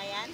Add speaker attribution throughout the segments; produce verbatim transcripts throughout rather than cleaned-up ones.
Speaker 1: yan?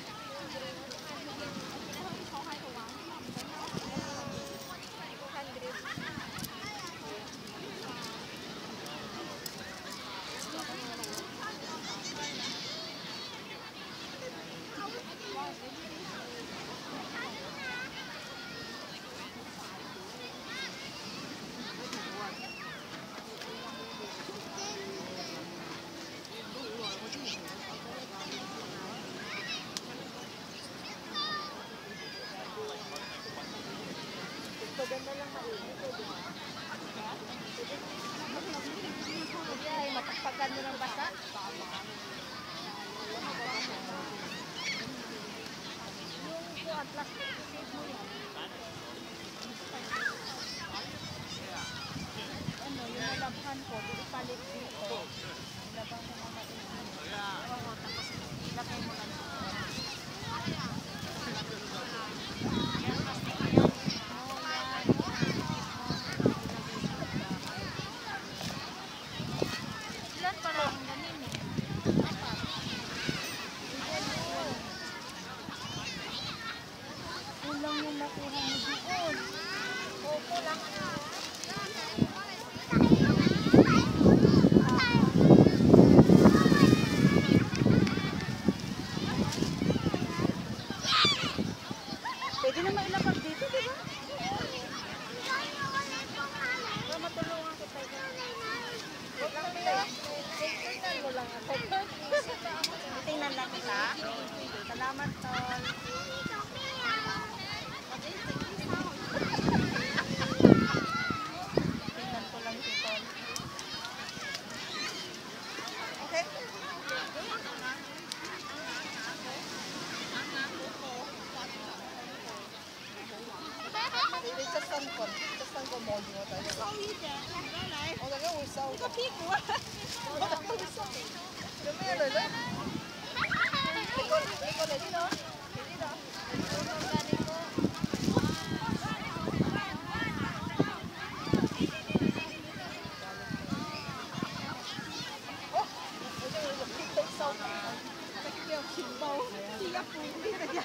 Speaker 1: Maganda lang mainit eh, di ba? Ay, matakpagan mo ng basa. Yung po at plastic, save mo yan. Ano, yung nalabhan ko, ipalit dito. Labang ko mga mainit. Oo, tapos ilagay mo lang. Kulang yung nakuha mo doon. O, kulang na. Pwede na mailapag dito, di ba? Para matulungan kita. Tingnan mo lang ako. Tingnan lang kita. Salamat, Tol. Tingnan ko lang si Tol. Okay? Ini just one con, just one con more you know. 收一點，我大家會收。個屁股啊！我大家會收。有咩嚟咧？你過你過嚟呢度，嚟呢度。哦，我將佢用啲皮收，即係叫全部啲一半啲嚟嘅。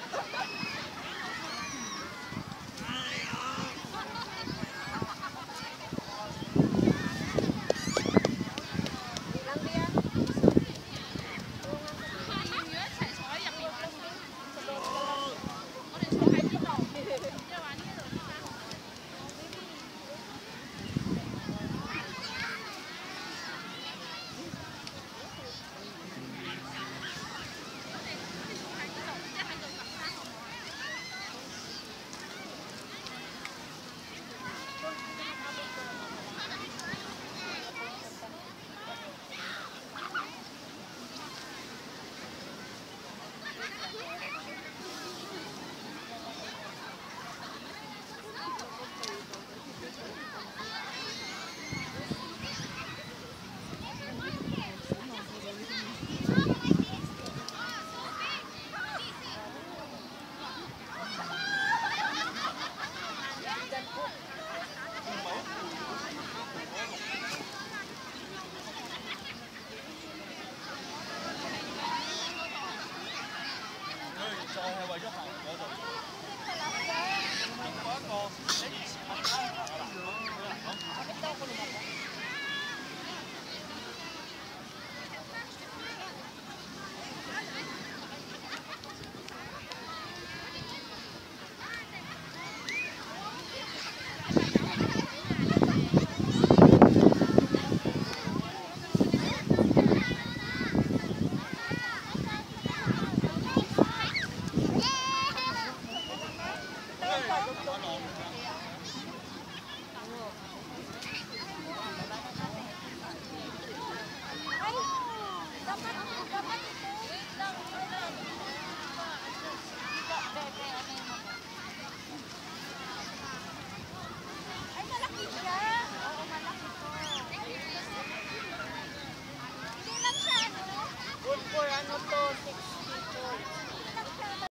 Speaker 2: 就係為咗行嗰度。